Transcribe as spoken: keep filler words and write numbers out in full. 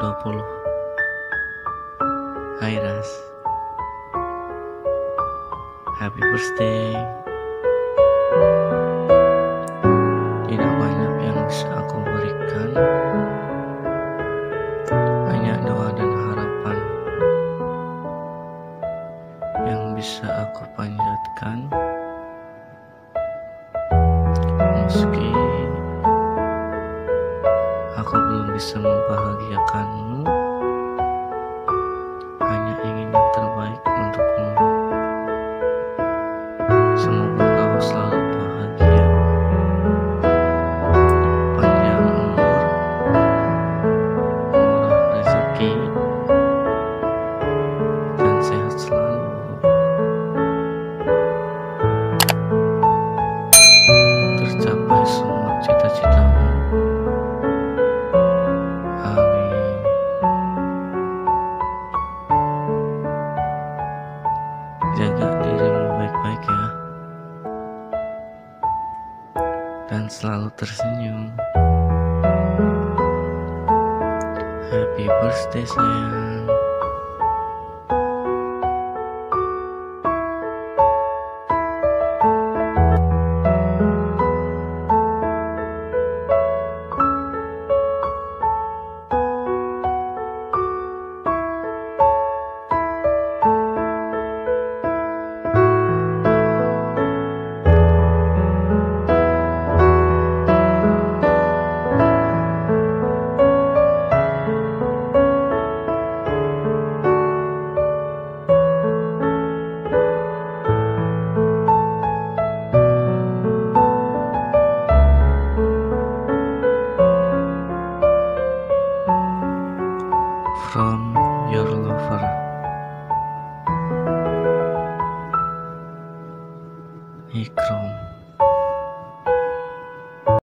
dua puluh. Hai Ras, happy birthday. Tidak banyak yang bisa aku berikan, hanya doa dan harapan yang bisa aku panjatkan. Meski aku belum bisa membahagiakanmu, hanya ingin yang terbaik untukmu. Semoga kau selalu bahagia, panjang umur, murah rezeki, dan sehat selalu. Tercapai semua cita-citamu. Amin. Jaga dirimu baik-baik ya, dan selalu tersenyum. Happy birthday sayang. From your lover, Ikrom.